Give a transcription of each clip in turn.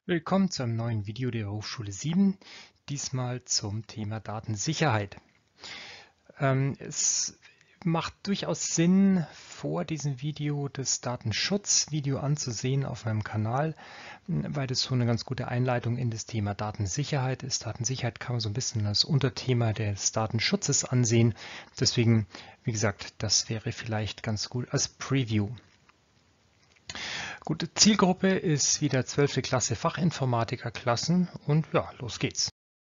Willkommen zu einem neuen Video der Hochschule 7, diesmal zum Thema Datensicherheit. Es macht durchaus Sinn, vor diesem Video das Datenschutzvideo anzusehen auf meinem Kanal, weil das so eine ganz gute Einleitung in das Thema Datensicherheit ist. Datensicherheit kann man so ein bisschen als Unterthema des Datenschutzes ansehen. Deswegen, wie gesagt, das wäre vielleicht ganz gut als Preview. Gut, Zielgruppe ist wieder 12. Klasse Fachinformatikerklassen und ja, los geht's.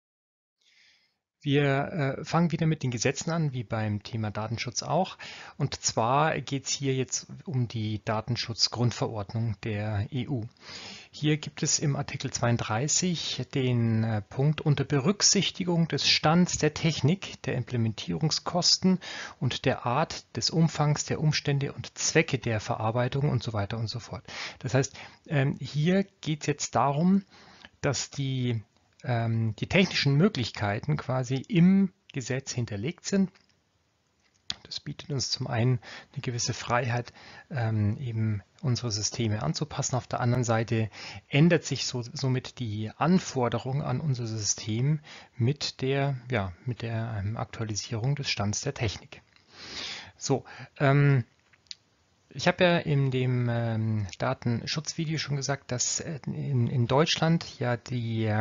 Wir fangen wieder mit den Gesetzen an, wie beim Thema Datenschutz auch. Und zwar geht es hier jetzt um die Datenschutzgrundverordnung der EU. Hier gibt es im Artikel 32 den Punkt unter Berücksichtigung des Stands der Technik, der Implementierungskosten und der Art, des Umfangs, der Umstände und Zwecke der Verarbeitung und so weiter und so fort. Das heißt, hier geht es jetzt darum, dass die technischen Möglichkeiten quasi im Gesetz hinterlegt sind. Das bietet uns zum einen eine gewisse Freiheit, eben unsere Systeme anzupassen. Auf der anderen Seite ändert sich somit die Anforderung an unser System mit der Aktualisierung des Stands der Technik. So, ich habe ja in dem Datenschutzvideo schon gesagt, dass in Deutschland ja die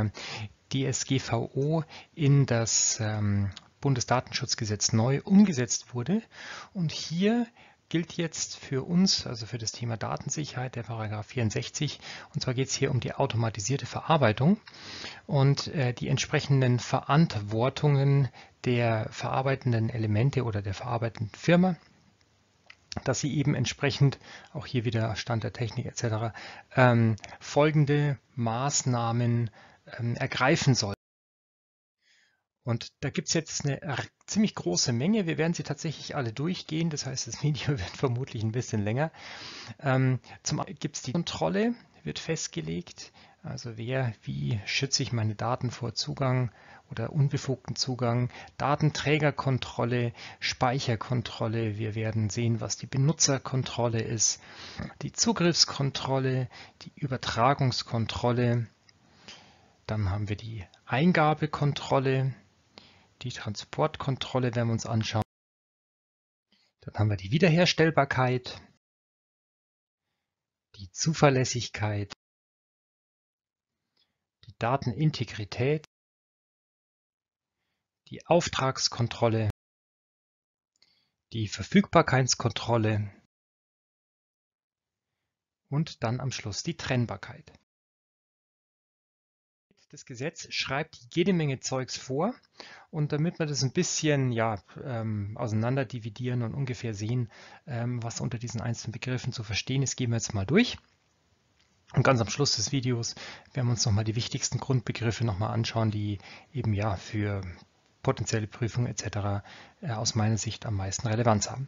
DSGVO in das Bundesdatenschutzgesetz neu umgesetzt wurde. Und hier gilt jetzt für uns, also für das Thema Datensicherheit, der Paragraph 64. Und zwar geht es hier um die automatisierte Verarbeitung und die entsprechenden Verantwortungen der verarbeitenden Elemente oder der verarbeitenden Firma, dass sie eben entsprechend, auch hier wieder Stand der Technik etc., folgende Maßnahmen ergreifen soll. Und da gibt es jetzt eine ziemlich große Menge. Wir werden sie tatsächlich alle durchgehen. Das heißt, das Video wird vermutlich ein bisschen länger. Zum einen gibt es die Kontrolle, wird festgelegt. Also wie schütze ich meine Daten vor Zugang oder unbefugten Zugang, Datenträgerkontrolle, Speicherkontrolle. Wir werden sehen, was die Benutzerkontrolle ist, die Zugriffskontrolle, die Übertragungskontrolle. Dann haben wir die Eingabekontrolle, die Transportkontrolle werden wir uns anschauen. Dann haben wir die Wiederherstellbarkeit, die Zuverlässigkeit, die Datenintegrität, die Auftragskontrolle, die Verfügbarkeitskontrolle und dann am Schluss die Trennbarkeit. Das Gesetz schreibt jede Menge Zeugs vor und damit wir das ein bisschen auseinander dividieren und ungefähr sehen, was unter diesen einzelnen Begriffen zu verstehen ist, gehen wir jetzt mal durch. Und ganz am Schluss des Videos werden wir uns nochmal die wichtigsten Grundbegriffe nochmal anschauen, die eben für potenzielle Prüfungen etc. Aus meiner Sicht am meisten Relevanz haben.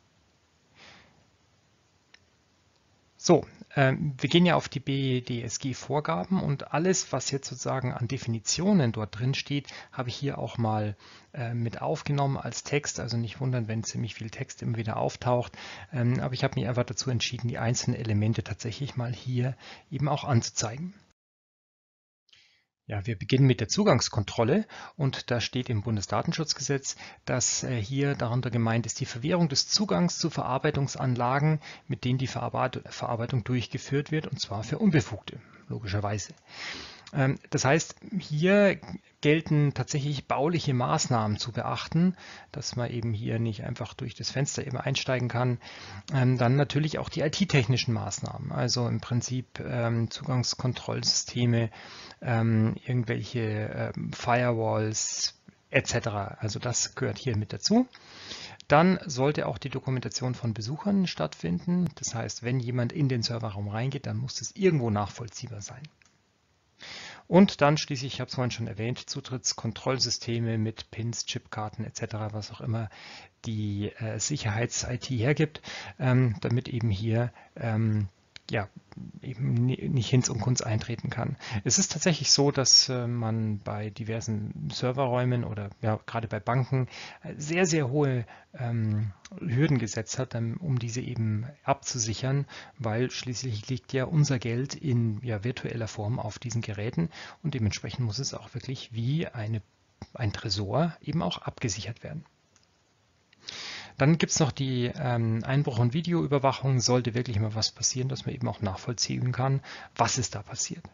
So, wir gehen ja auf die BDSG-Vorgaben und alles, was jetzt sozusagen an Definitionen dort drin steht, habe ich hier auch mal mit aufgenommen als Text. Also nicht wundern, wenn ziemlich viel Text immer wieder auftaucht. Aber ich habe mich einfach dazu entschieden, die einzelnen Elemente tatsächlich mal hier eben auch anzuzeigen. Ja, wir beginnen mit der Zugangskontrolle und da steht im Bundesdatenschutzgesetz, dass hier darunter gemeint ist die Verwehrung des Zugangs zu Verarbeitungsanlagen, mit denen die Verarbeitung durchgeführt wird, und zwar für Unbefugte, logischerweise. Das heißt, hier gelten tatsächlich bauliche Maßnahmen zu beachten, dass man eben hier nicht einfach durch das Fenster eben einsteigen kann. Dann natürlich auch die IT-technischen Maßnahmen, also im Prinzip Zugangskontrollsysteme, irgendwelche Firewalls etc. Also das gehört hier mit dazu. Dann sollte auch die Dokumentation von Besuchern stattfinden. Das heißt, wenn jemand in den Serverraum reingeht, dann muss es irgendwo nachvollziehbar sein. Und dann schließlich, ich habe es vorhin schon erwähnt, Zutrittskontrollsysteme mit Pins, Chipkarten etc., was auch immer die Sicherheits-IT hergibt, damit eben hier ja, eben nicht Hinz und Kunz eintreten kann. Es ist tatsächlich so, dass man bei diversen Serverräumen oder ja, gerade bei Banken sehr, sehr hohe Hürden gesetzt hat, um diese eben abzusichern, weil schließlich liegt ja unser Geld in ja, virtueller Form auf diesen Geräten und dementsprechend muss es auch wirklich wie ein Tresor eben auch abgesichert werden. Dann gibt es noch die Einbruch- und Videoüberwachung. Sollte wirklich mal was passieren, dass man eben auch nachvollziehen kann, was ist da passiert.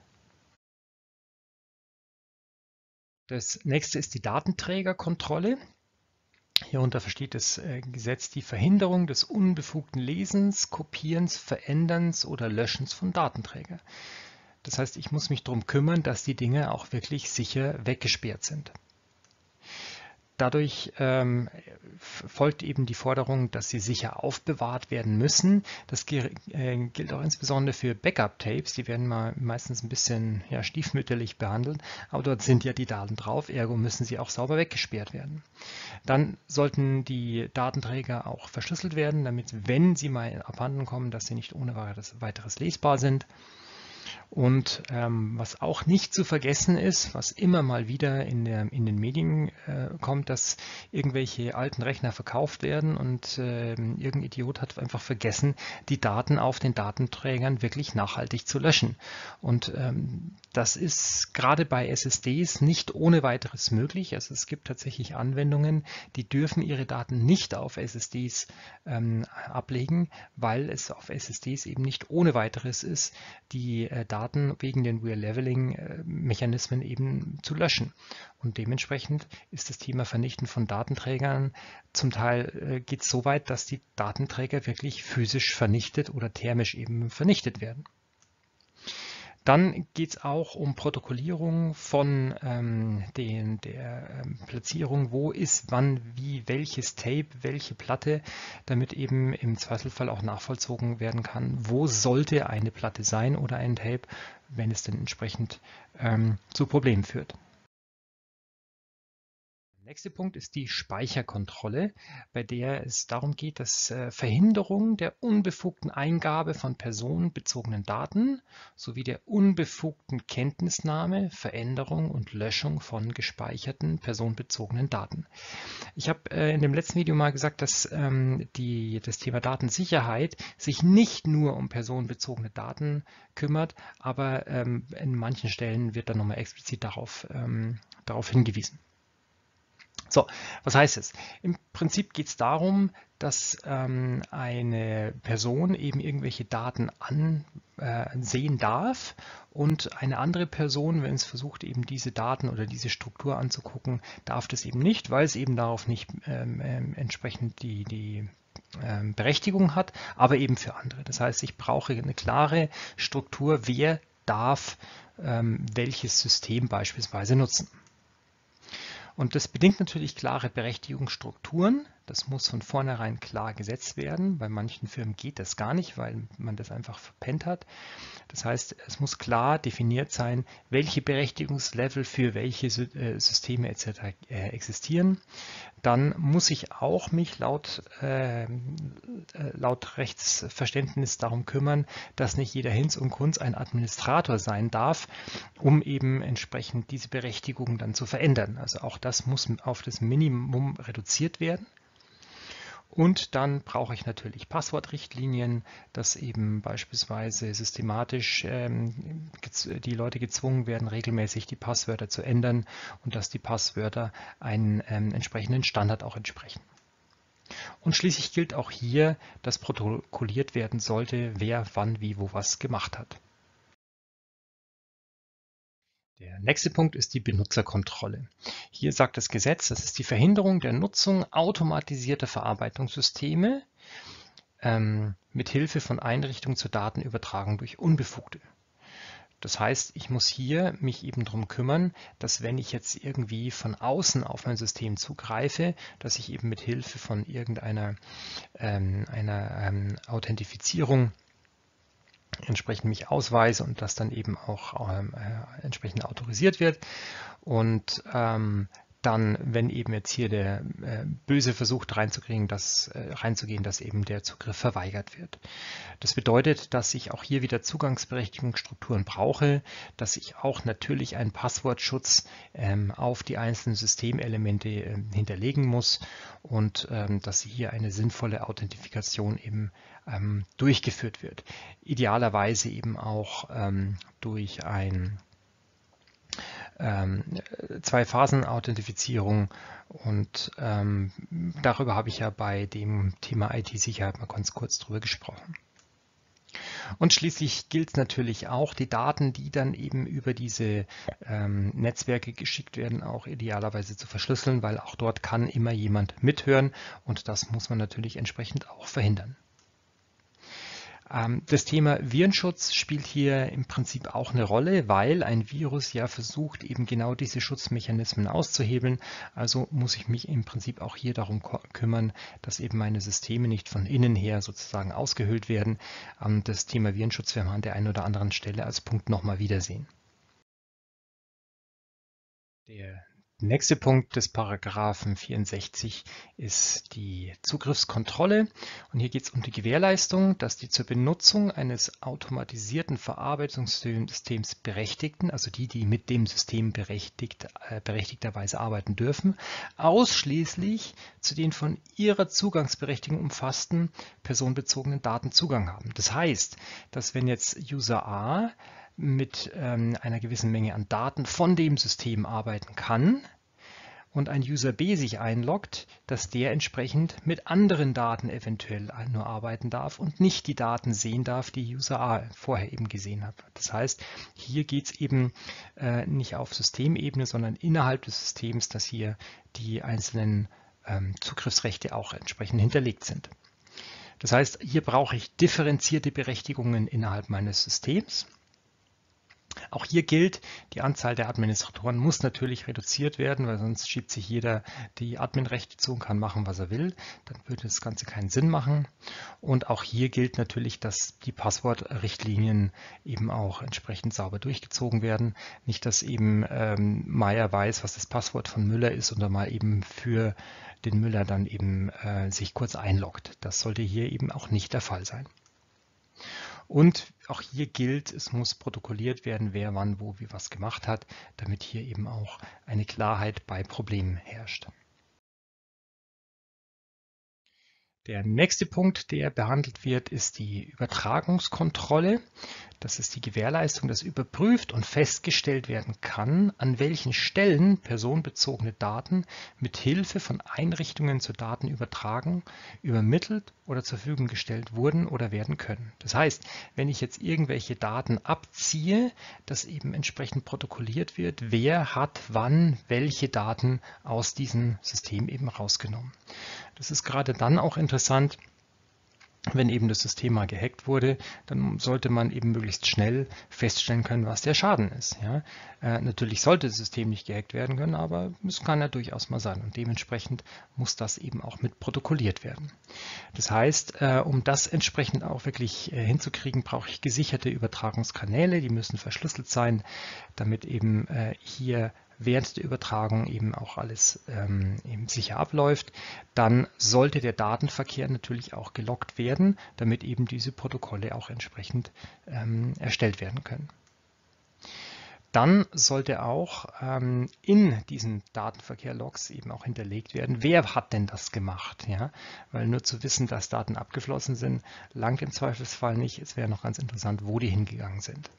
Das nächste ist die Datenträgerkontrolle. Hierunter versteht das Gesetz die Verhinderung des unbefugten Lesens, Kopierens, Veränderns oder Löschens von Datenträgern. Das heißt, ich muss mich darum kümmern, dass die Dinge auch wirklich sicher weggesperrt sind. Dadurch folgt eben die Forderung, dass sie sicher aufbewahrt werden müssen. Das gilt auch insbesondere für Backup-Tapes. Die werden meistens ein bisschen ja, stiefmütterlich behandelt, aber dort sind ja die Daten drauf, ergo müssen sie auch sauber weggesperrt werden. Dann sollten die Datenträger auch verschlüsselt werden, damit, wenn sie mal abhanden kommen, dass sie nicht ohne weiteres lesbar sind. Und was auch nicht zu vergessen ist, was immer mal wieder in den Medien kommt, dass irgendwelche alten Rechner verkauft werden und irgendein Idiot hat einfach vergessen, die Daten auf den Datenträgern wirklich nachhaltig zu löschen. Und das ist gerade bei SSDs nicht ohne weiteres möglich. Also es gibt tatsächlich Anwendungen, die dürfen ihre Daten nicht auf SSDs ablegen, weil es auf SSDs eben nicht ohne weiteres ist, die Daten wegen den Real-Leveling-Mechanismen eben zu löschen. Und dementsprechend ist das Thema Vernichten von Datenträgern zum Teil geht es so weit, dass die Datenträger wirklich physisch vernichtet oder thermisch eben vernichtet werden. Dann geht es auch um Protokollierung von der Platzierung, wo ist, wann, wie, welches Tape, welche Platte, damit eben im Zweifelsfall auch nachvollzogen werden kann, wo sollte eine Platte sein oder ein Tape, wenn es denn entsprechend zu Problemen führt. Der nächste Punkt ist die Speicherkontrolle, bei der es darum geht, dass Verhinderung der unbefugten Eingabe von personenbezogenen Daten sowie der unbefugten Kenntnisnahme, Veränderung und Löschung von gespeicherten personenbezogenen Daten. Ich habe in dem letzten Video mal gesagt, dass das Thema Datensicherheit sich nicht nur um personenbezogene Daten kümmert, aber in manchen Stellen wird dann nochmal explizit darauf hingewiesen. So, was heißt es? Im Prinzip geht es darum, dass eine Person eben irgendwelche Daten ansehen darf und eine andere Person, wenn es versucht, eben diese Daten oder diese Struktur anzugucken, darf das eben nicht, weil es eben darauf nicht entsprechend die Berechtigung hat, aber eben für andere. Das heißt, ich brauche eine klare Struktur, wer darf welches System beispielsweise nutzen. Und das bedingt natürlich klare Berechtigungsstrukturen. Das muss von vornherein klar gesetzt werden. Bei manchen Firmen geht das gar nicht, weil man das einfach verpennt hat. Das heißt, es muss klar definiert sein, welche Berechtigungslevel für welche Systeme etc. existieren. Dann muss ich auch mich laut Rechtsverständnis darum kümmern, dass nicht jeder Hinz und Kunz ein Administrator sein darf, um eben entsprechend diese Berechtigung dann zu verändern. Also auch das muss auf das Minimum reduziert werden. Und dann brauche ich natürlich Passwortrichtlinien, dass eben beispielsweise systematisch die Leute gezwungen werden, regelmäßig die Passwörter zu ändern und dass die Passwörter einen entsprechenden Standard auch entsprechen. Und schließlich gilt auch hier, dass protokolliert werden sollte, wer wann wie wo was gemacht hat. Der nächste Punkt ist die Benutzerkontrolle. Hier sagt das Gesetz, das ist die Verhinderung der Nutzung automatisierter Verarbeitungssysteme mit Hilfe von Einrichtungen zur Datenübertragung durch Unbefugte. Das heißt, ich muss hier mich eben darum kümmern, dass wenn ich jetzt irgendwie von außen auf mein System zugreife, dass ich eben mit Hilfe von irgendeiner Authentifizierung entsprechend mich ausweise und das dann eben auch entsprechend autorisiert wird. Und dann, wenn eben jetzt hier der Böse versucht reinzugehen, dass eben der Zugriff verweigert wird. Das bedeutet, dass ich auch hier wieder Zugangsberechtigungsstrukturen brauche, dass ich auch natürlich einen Passwortschutz auf die einzelnen Systemelemente hinterlegen muss und dass hier eine sinnvolle Authentifikation eben durchgeführt wird. Idealerweise eben auch durch ein Zwei-Phasen-Authentifizierung und darüber habe ich ja bei dem Thema IT-Sicherheit mal ganz kurz drüber gesprochen. Und schließlich gilt natürlich auch, die Daten, die dann eben über diese Netzwerke geschickt werden, auch idealerweise zu verschlüsseln, weil auch dort kann immer jemand mithören und das muss man natürlich entsprechend auch verhindern. Das Thema Virenschutz spielt hier im Prinzip auch eine Rolle, weil ein Virus ja versucht, eben genau diese Schutzmechanismen auszuhebeln. Also muss ich mich im Prinzip auch hier darum kümmern, dass eben meine Systeme nicht von innen her sozusagen ausgehöhlt werden. Das Thema Virenschutz werden wir an der einen oder anderen Stelle als Punkt nochmal wiedersehen. Der nächste Punkt des Paragraphen 64 ist die Zugriffskontrolle. Und hier geht es um die Gewährleistung, dass die zur Benutzung eines automatisierten Verarbeitungssystems Berechtigten, also die mit dem System berechtigterweise arbeiten dürfen, ausschließlich zu den von ihrer Zugangsberechtigung umfassten personenbezogenen Daten Zugang haben. Das heißt, dass wenn jetzt User A mit einer gewissen Menge an Daten von dem System arbeiten kann und ein User B sich einloggt, dass der entsprechend mit anderen Daten eventuell nur arbeiten darf und nicht die Daten sehen darf, die User A vorher eben gesehen hat. Das heißt, hier geht es eben nicht auf Systemebene, sondern innerhalb des Systems, dass hier die einzelnen Zugriffsrechte auch entsprechend hinterlegt sind. Das heißt, hier brauche ich differenzierte Berechtigungen innerhalb meines Systems. Auch hier gilt, die Anzahl der Administratoren muss natürlich reduziert werden, weil sonst schiebt sich jeder die Adminrechte zu und kann machen, was er will. Dann würde das Ganze keinen Sinn machen. Und auch hier gilt natürlich, dass die Passwortrichtlinien eben auch entsprechend sauber durchgezogen werden. Nicht, dass eben Meier weiß, was das Passwort von Müller ist und dann mal eben für den Müller dann eben sich kurz einloggt. Das sollte hier eben auch nicht der Fall sein. Und auch hier gilt, es muss protokolliert werden, wer wann wo wie was gemacht hat, damit hier eben auch eine Klarheit bei Problemen herrscht. Der nächste Punkt, der behandelt wird, ist die Übertragungskontrolle. Das ist die Gewährleistung, dass überprüft und festgestellt werden kann, an welchen Stellen personenbezogene Daten mit Hilfe von Einrichtungen zur Datenübertragung übermittelt oder zur Verfügung gestellt wurden oder werden können. Das heißt, wenn ich jetzt irgendwelche Daten abziehe, dass eben entsprechend protokolliert wird, wer hat wann welche Daten aus diesem System eben rausgenommen. Das ist gerade dann auch interessant, wenn eben das System mal gehackt wurde, dann sollte man eben möglichst schnell feststellen können, was der Schaden ist. Ja? Natürlich sollte das System nicht gehackt werden können, aber es kann ja durchaus mal sein und dementsprechend muss das eben auch mit protokolliert werden. Das heißt, um das entsprechend auch wirklich hinzukriegen, brauche ich gesicherte Übertragungskanäle, die müssen verschlüsselt sein, damit eben hier während der Übertragung eben auch alles eben sicher abläuft. Dann sollte der Datenverkehr natürlich auch geloggt werden, damit eben diese Protokolle auch entsprechend erstellt werden können. Dann sollte auch in diesen Datenverkehr-Logs eben auch hinterlegt werden, wer hat denn das gemacht. Ja? Weil nur zu wissen, dass Daten abgeflossen sind, langt im Zweifelsfall nicht. Es wäre noch ganz interessant, wo die hingegangen sind.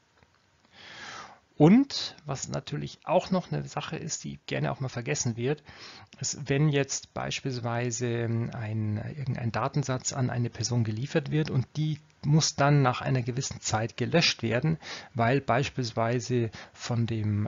Und was natürlich auch noch eine Sache ist, die gerne auch mal vergessen wird, ist, wenn jetzt beispielsweise irgendein Datensatz an eine Person geliefert wird und die muss dann nach einer gewissen Zeit gelöscht werden, weil beispielsweise von dem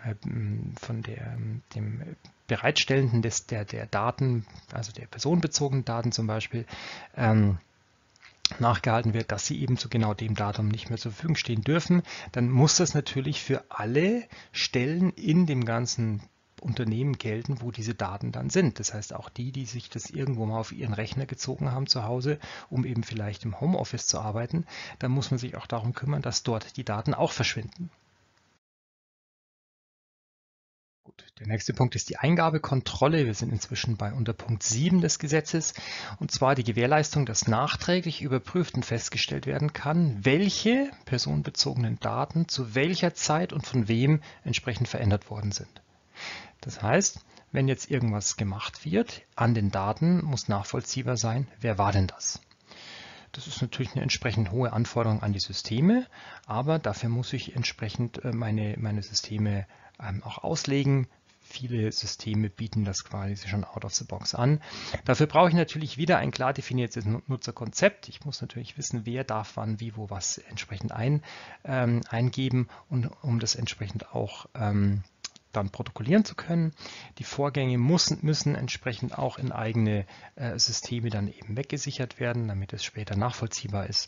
Bereitstellenden der Daten, also der personenbezogenen Daten zum Beispiel, nachgehalten wird, dass sie eben zu genau dem Datum nicht mehr zur Verfügung stehen dürfen, dann muss das natürlich für alle Stellen in dem ganzen Unternehmen gelten, wo diese Daten dann sind. Das heißt auch die sich das irgendwo mal auf ihren Rechner gezogen haben zu Hause, um eben vielleicht im Homeoffice zu arbeiten, dann muss man sich auch darum kümmern, dass dort die Daten auch verschwinden. Gut, der nächste Punkt ist die Eingabekontrolle. Wir sind inzwischen bei unter Punkt 7 des Gesetzes, und zwar die Gewährleistung, dass nachträglich überprüft und festgestellt werden kann, welche personenbezogenen Daten zu welcher Zeit und von wem entsprechend verändert worden sind. Das heißt, wenn jetzt irgendwas gemacht wird an den Daten, muss nachvollziehbar sein, wer war denn das? Das ist natürlich eine entsprechend hohe Anforderung an die Systeme, aber dafür muss ich entsprechend meine Systeme auch auslegen. Viele Systeme bieten das quasi schon out of the box an. Dafür brauche ich natürlich wieder ein klar definiertes Nutzerkonzept. Ich muss natürlich wissen, wer darf wann, wie, wo, was entsprechend eingeben, und um das entsprechend auch dann protokollieren zu können. Die Vorgänge müssen entsprechend auch in eigene Systeme dann eben weggesichert werden, damit es später nachvollziehbar ist.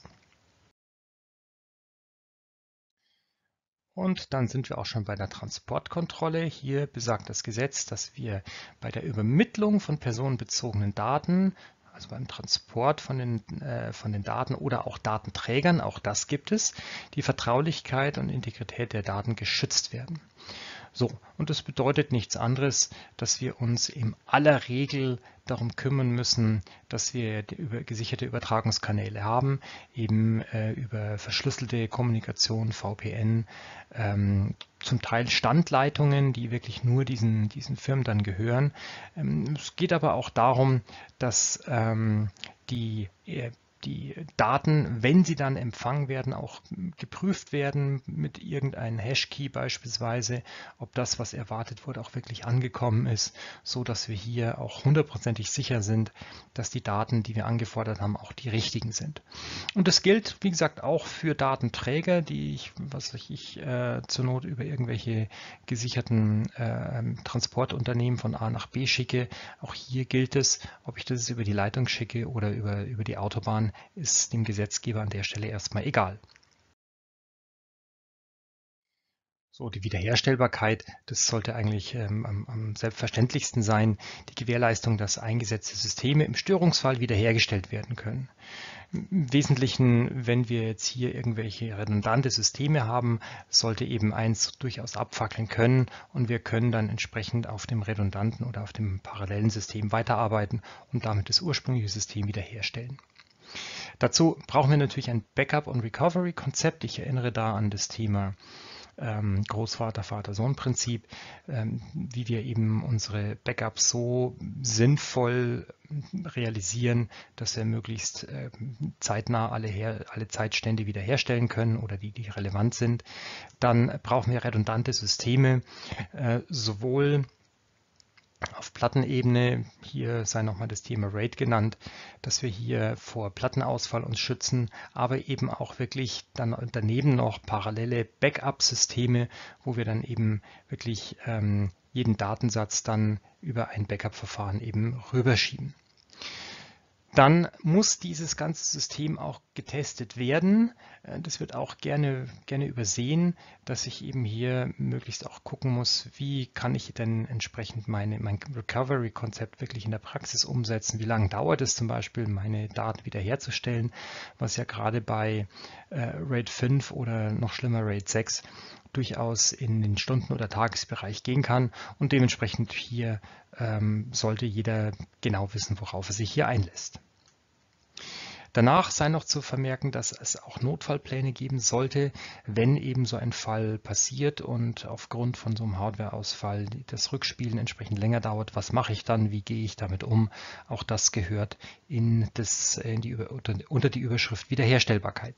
Und dann sind wir auch schon bei der Transportkontrolle. Hier besagt das Gesetz, dass wir bei der Übermittlung von personenbezogenen Daten, also beim Transport von den Daten oder auch Datenträgern, auch das gibt es, die Vertraulichkeit und Integrität der Daten geschützt werden. So, und das bedeutet nichts anderes, dass wir uns in aller Regel darum kümmern müssen, dass wir gesicherte Übertragungskanäle haben, eben über verschlüsselte Kommunikation, VPN, zum Teil Standleitungen, die wirklich nur diesen Firmen dann gehören. Es geht aber auch darum, dass die Daten, wenn sie dann empfangen werden, auch geprüft werden mit irgendeinem Hashkey beispielsweise, ob das, was erwartet wurde, auch wirklich angekommen ist, so dass wir hier auch hundertprozentig sicher sind, dass die Daten, die wir angefordert haben, auch die richtigen sind. Und das gilt, wie gesagt, auch für Datenträger, die ich zur Not über irgendwelche gesicherten Transportunternehmen von A nach B schicke. Auch hier gilt es, ob ich das über die Leitung schicke oder über die Autobahn, ist dem Gesetzgeber an der Stelle erstmal egal. So, die Wiederherstellbarkeit, das sollte eigentlich am selbstverständlichsten sein. Die Gewährleistung, dass eingesetzte Systeme im Störungsfall wiederhergestellt werden können. Im Wesentlichen, wenn wir jetzt hier irgendwelche redundante Systeme haben, sollte eben eins durchaus abfackeln können, und wir können dann entsprechend auf dem redundanten oder auf dem parallelen System weiterarbeiten und damit das ursprüngliche System wiederherstellen. Dazu brauchen wir natürlich ein Backup- und Recovery-Konzept. Ich erinnere da an das Thema Großvater, Vater-Sohn-Prinzip, wie wir eben unsere Backups so sinnvoll realisieren, dass wir möglichst zeitnah alle Zeitstände wiederherstellen können oder die relevant sind. Dann brauchen wir redundante Systeme, sowohl auf Plattenebene, hier sei nochmal das Thema RAID genannt, dass wir hier vor Plattenausfall uns schützen, aber eben auch wirklich dann daneben noch parallele Backup-Systeme, wo wir dann eben wirklich jeden Datensatz dann über ein Backup-Verfahren eben rüberschieben. Dann muss dieses ganze System auch getestet werden. Das wird auch gerne übersehen, dass ich eben hier möglichst auch gucken muss, wie kann ich denn entsprechend mein Recovery-Konzept wirklich in der Praxis umsetzen. Wie lange dauert es zum Beispiel, meine Daten wiederherzustellen, was ja gerade bei RAID 5 oder noch schlimmer RAID 6 durchaus in den Stunden- oder Tagesbereich gehen kann, und dementsprechend hier sollte jeder genau wissen, worauf er sich hier einlässt. Danach sei noch zu vermerken, dass es auch Notfallpläne geben sollte, wenn eben so ein Fall passiert und aufgrund von so einem Hardwareausfall das Rückspielen entsprechend länger dauert. Was mache ich dann? Wie gehe ich damit um? Auch das gehört unter die Überschrift Wiederherstellbarkeit.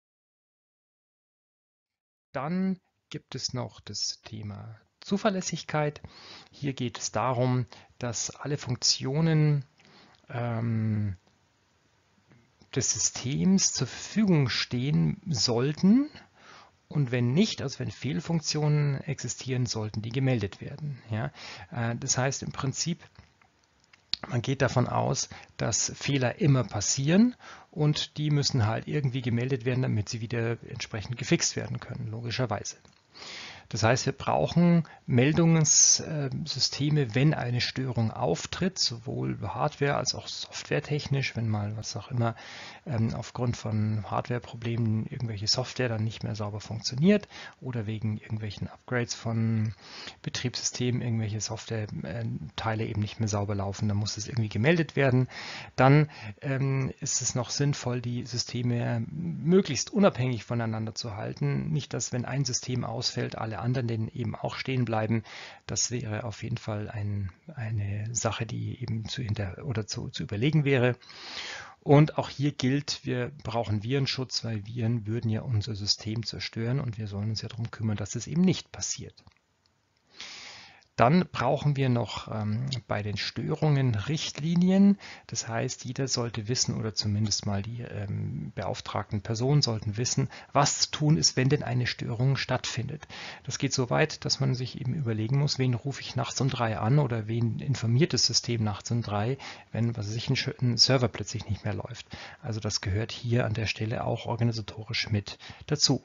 Dann gibt es noch das Thema Zuverlässigkeit. Hier geht es darum, dass alle Funktionen des Systems zur Verfügung stehen sollten, und wenn nicht, also wenn Fehlfunktionen existieren, sollten die gemeldet werden. Ja? Das heißt im Prinzip, man geht davon aus, dass Fehler immer passieren, und die müssen halt irgendwie gemeldet werden, damit sie wieder entsprechend gefixt werden können, logischerweise. Das heißt, wir brauchen Meldungssysteme, wenn eine Störung auftritt, sowohl hardware- als auch softwaretechnisch, wenn mal was auch immer aufgrund von Hardwareproblemen irgendwelche Software dann nicht mehr sauber funktioniert oder wegen irgendwelchen Upgrades von Betriebssystemen irgendwelche Softwareteile eben nicht mehr sauber laufen, dann muss es irgendwie gemeldet werden. Dann ist es noch sinnvoll, die Systeme möglichst unabhängig voneinander zu halten. Nicht, dass wenn ein System ausfällt, alle anderen denen eben auch stehen bleiben. Das wäre auf jeden Fall eine Sache, die eben zu überlegen wäre. Und auch hier gilt, wir brauchen Virenschutz, weil Viren würden ja unser System zerstören und wir sollen uns ja darum kümmern, dass es eben nicht passiert. Dann brauchen wir noch bei den Störungen Richtlinien. Das heißt, jeder sollte wissen oder zumindest mal die beauftragten Personen sollten wissen, was zu tun ist, wenn denn eine Störung stattfindet. Das geht so weit, dass man sich eben überlegen muss, wen rufe ich nachts um 3 an oder wen informiert das System nachts um 3, wenn ein Server plötzlich nicht mehr läuft. Also das gehört hier an der Stelle auch organisatorisch mit dazu.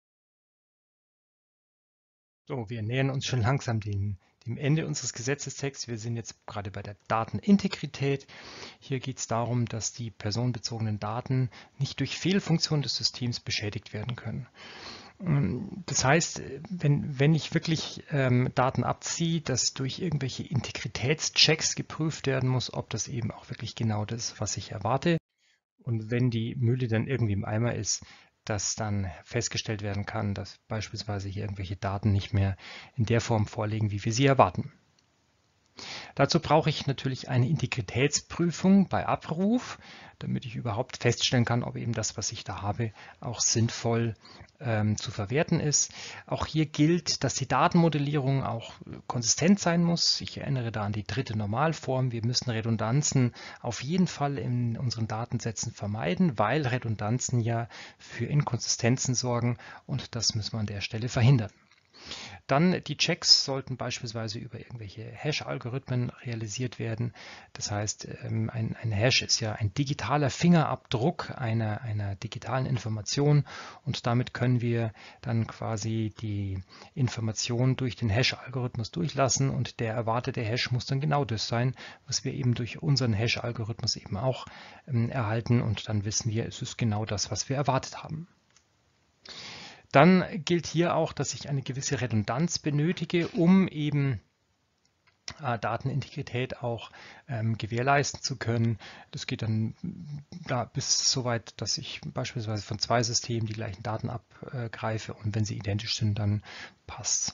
So, wir nähern uns schon langsam dem Ende unseres Gesetzestexts. Wir sind jetzt gerade bei der Datenintegrität. Hier geht es darum, dass die personenbezogenen Daten nicht durch Fehlfunktionen des Systems beschädigt werden können. Das heißt, wenn ich wirklich Daten abziehe, dass durch irgendwelche Integritätschecks geprüft werden muss, ob das eben auch wirklich genau das ist, was ich erwarte. Und wenn die Mühle dann irgendwie im Eimer ist, dass dann festgestellt werden kann, dass beispielsweise hier irgendwelche Daten nicht mehr in der Form vorliegen, wie wir sie erwarten. Dazu brauche ich natürlich eine Integritätsprüfung bei Abruf, damit ich überhaupt feststellen kann, ob eben das, was ich da habe, auch sinnvoll zu verwerten ist. Auch hier gilt, dass die Datenmodellierung auch konsistent sein muss. Ich erinnere da an die dritte Normalform. Wir müssen Redundanzen auf jeden Fall in unseren Datensätzen vermeiden, weil Redundanzen ja für Inkonsistenzen sorgen und das müssen wir an der Stelle verhindern. Dann die Checks sollten beispielsweise über irgendwelche Hash-Algorithmen realisiert werden. Das heißt, ein Hash ist ja ein digitaler Fingerabdruck einer digitalen Information und damit können wir dann quasi die Information durch den Hash-Algorithmus durchlassen und der erwartete Hash muss dann genau das sein, was wir eben durch unseren Hash-Algorithmus eben auch erhalten und dann wissen wir, es ist genau das, was wir erwartet haben. Dann gilt hier auch, dass ich eine gewisse Redundanz benötige, um eben Datenintegrität auch gewährleisten zu können. Das geht dann bis so weit, dass ich beispielsweise von 2 Systemen die gleichen Daten abgreife und wenn sie identisch sind, dann passt.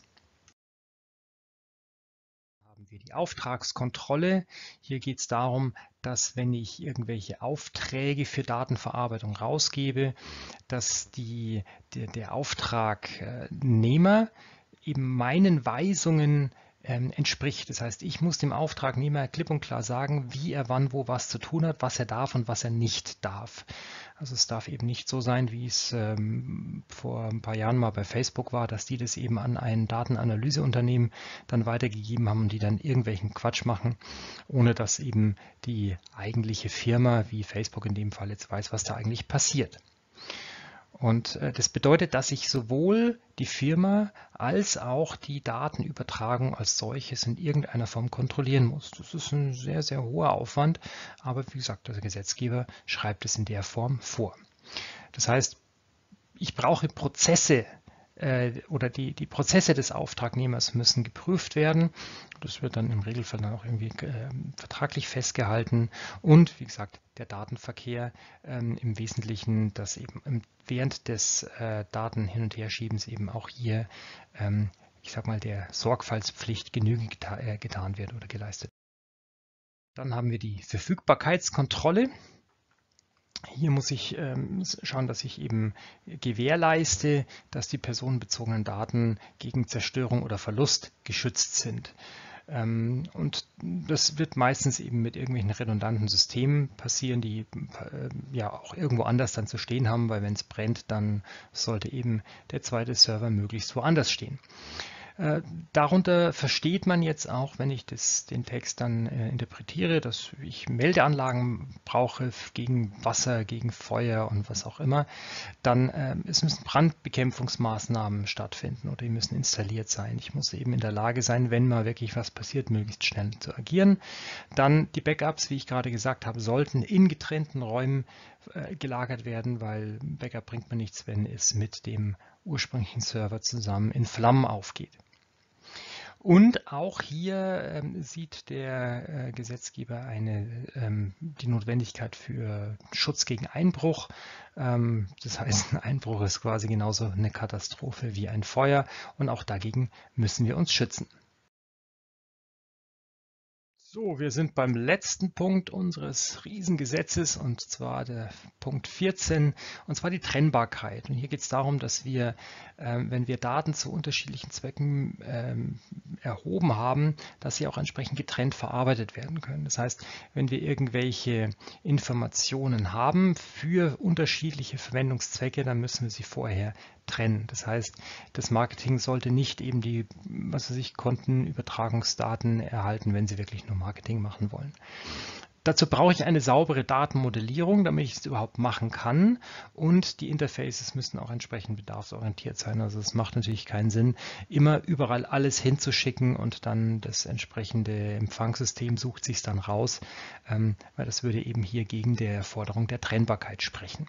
Haben wir die Auftragskontrolle. Hier geht es darum, dass wenn ich irgendwelche Aufträge für Datenverarbeitung rausgebe, dass der Auftragnehmer eben meinen Weisungen entspricht. Das heißt, ich muss dem Auftragnehmer klipp und klar sagen, wie er wann wo was zu tun hat, was er darf und was er nicht darf. Also es darf eben nicht so sein, wie es vor ein paar Jahren mal bei Facebook war, dass die das eben an ein Datenanalyseunternehmen dann weitergegeben haben und die dann irgendwelchen Quatsch machen, ohne dass eben die eigentliche Firma, wie Facebook in dem Fall jetzt weiß, was da eigentlich passiert. Und das bedeutet, dass ich sowohl die Firma als auch die Datenübertragung als solches in irgendeiner Form kontrollieren muss. Das ist ein sehr, sehr hoher Aufwand, aber wie gesagt, der Gesetzgeber schreibt es in der Form vor. Das heißt, ich brauche Prozesse oder die Prozesse des Auftragnehmers müssen geprüft werden. Das wird dann im Regelfall dann auch irgendwie vertraglich festgehalten. Und wie gesagt, der Datenverkehr im Wesentlichen, dass eben während des Daten hin und her schiebens eben auch hier, ich sag mal, der Sorgfaltspflicht Genüge getan wird oder geleistet. Dann haben wir die Verfügbarkeitskontrolle. Hier muss ich schauen, dass ich eben gewährleiste, dass die personenbezogenen Daten gegen Zerstörung oder Verlust geschützt sind. Und das wird meistens eben mit irgendwelchen redundanten Systemen passieren, die ja auch irgendwo anders dann zu stehen haben, weil wenn es brennt, dann sollte eben der zweite Server möglichst woanders stehen. Darunter versteht man jetzt auch, wenn ich den Text dann interpretiere, dass ich Meldeanlagen brauche gegen Wasser, gegen Feuer und was auch immer, dann es müssen Brandbekämpfungsmaßnahmen stattfinden oder die müssen installiert sein. Ich muss eben in der Lage sein, wenn mal wirklich was passiert, möglichst schnell zu agieren. Dann die Backups, wie ich gerade gesagt habe, sollten in getrennten Räumen gelagert werden, weil Backup bringt mir nichts, wenn es mit dem ursprünglichen Server zusammen in Flammen aufgeht. Und auch hier sieht der Gesetzgeber die Notwendigkeit für Schutz gegen Einbruch. Das heißt, ein Einbruch ist quasi genauso eine Katastrophe wie ein Feuer und auch dagegen müssen wir uns schützen. So, wir sind beim letzten Punkt unseres Riesengesetzes und zwar der Punkt 14 und zwar die Trennbarkeit. Und hier geht es darum, dass wir, wenn wir Daten zu unterschiedlichen Zwecken erhoben haben, dass sie auch entsprechend getrennt verarbeitet werden können. Das heißt, wenn wir irgendwelche Informationen haben für unterschiedliche Verwendungszwecke, dann müssen wir sie vorher trennen. Das heißt, das Marketing sollte nicht eben die, Kontenübertragungsdaten erhalten, wenn sie wirklich nur Marketing machen wollen. Dazu brauche ich eine saubere Datenmodellierung, damit ich es überhaupt machen kann. Und die Interfaces müssen auch entsprechend bedarfsorientiert sein. Also es macht natürlich keinen Sinn, immer überall alles hinzuschicken und dann das entsprechende Empfangssystem sucht sich es dann raus, weil das würde eben hier gegen der Forderung der Trennbarkeit sprechen.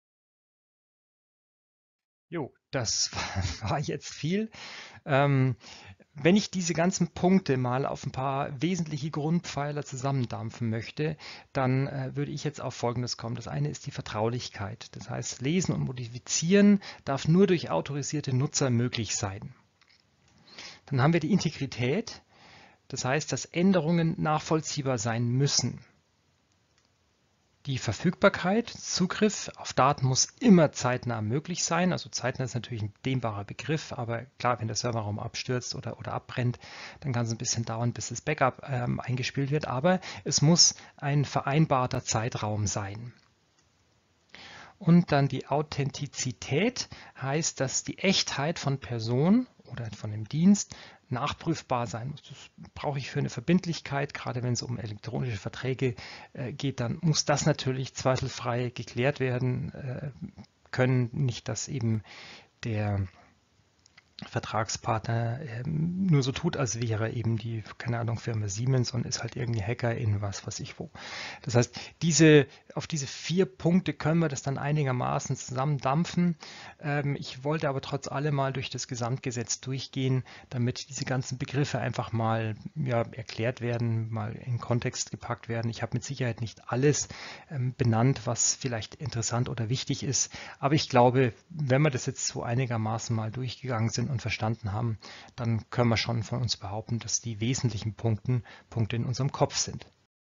Jo, das war jetzt viel. Wenn ich diese ganzen Punkte mal auf ein paar wesentliche Grundpfeiler zusammendampfen möchte, dann würde ich jetzt auf Folgendes kommen. Das eine ist die Vertraulichkeit. Das heißt, Lesen und Modifizieren darf nur durch autorisierte Nutzer möglich sein. Dann haben wir die Integrität. Das heißt, dass Änderungen nachvollziehbar sein müssen. Die Verfügbarkeit, Zugriff auf Daten muss immer zeitnah möglich sein. Also zeitnah ist natürlich ein dehnbarer Begriff, aber klar, wenn der Serverraum abstürzt oder abbrennt, dann kann es ein bisschen dauern, bis das Backup eingespielt wird. Aber es muss ein vereinbarter Zeitraum sein. Und dann die Authentizität heißt, dass die Echtheit von Person oder von dem Dienst nachprüfbar sein muss. Das brauche ich für eine Verbindlichkeit, gerade wenn es um elektronische Verträge geht, dann muss das natürlich zweifelsfrei geklärt werden können. Nicht, dass eben der Vertragspartner nur so tut, als wäre eben die, keine Ahnung, Firma Siemens und ist halt irgendwie Hacker in was weiß ich wo. Das heißt, auf diese 4 Punkte können wir das dann einigermaßen zusammendampfen. Ich wollte aber trotz allem mal durch das Gesamtgesetz durchgehen, damit diese ganzen Begriffe einfach mal erklärt werden, mal in Kontext gepackt werden. Ich habe mit Sicherheit nicht alles benannt, was vielleicht interessant oder wichtig ist, aber ich glaube, wenn wir das jetzt so einigermaßen mal durchgegangen sind und verstanden haben, dann können wir schon von uns behaupten, dass die wesentlichen Punkte in unserem Kopf sind.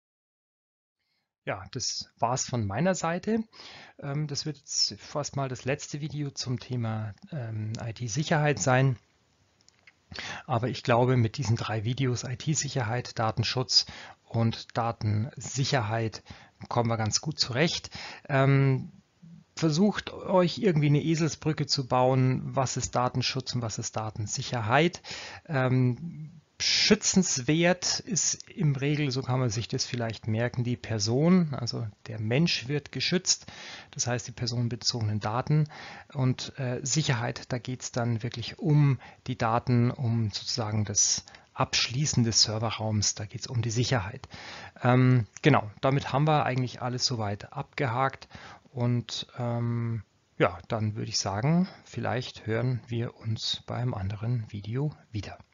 Ja, das war es von meiner Seite. Das wird jetzt fast mal das letzte Video zum Thema IT-Sicherheit sein. Aber ich glaube, mit diesen 3 Videos IT-Sicherheit, Datenschutz und Datensicherheit kommen wir ganz gut zurecht. Versucht euch irgendwie eine Eselsbrücke zu bauen, was ist Datenschutz und was ist Datensicherheit. Schützenswert ist im Regel, so kann man sich das vielleicht merken, die Person, also der Mensch wird geschützt, das heißt die personenbezogenen Daten und Sicherheit, da geht es dann wirklich um die Daten, um sozusagen das Abschließen des Serverraums, da geht es um die Sicherheit. Genau, damit haben wir eigentlich alles soweit abgehakt und ja, dann würde ich sagen, vielleicht hören wir uns beim anderen Video wieder.